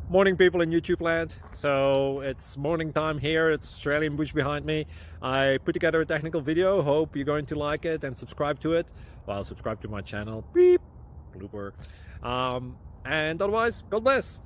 Morning, people in YouTube land. So it's morning time here. It's Australian bush behind me. I put together a technical video. Hope you're going to like it and subscribe to it. Well, subscribe to my channel. Beep. Blooper. And otherwise, God bless.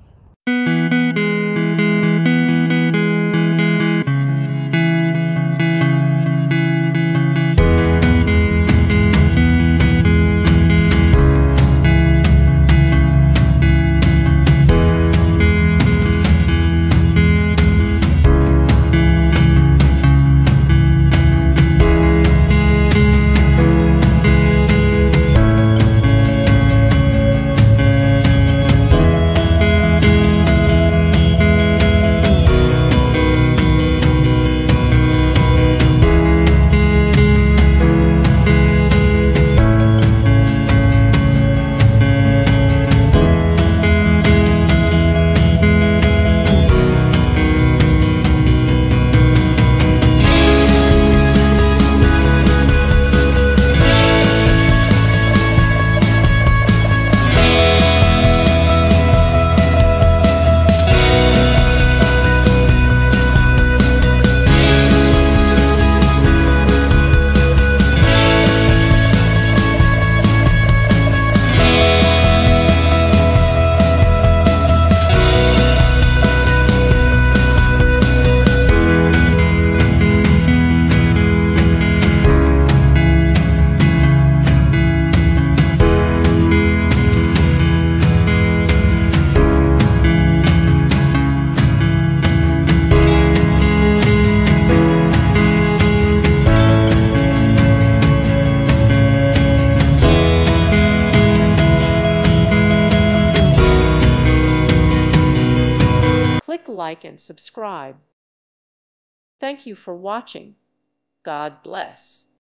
Click like and subscribe. Thank you for watching. God bless.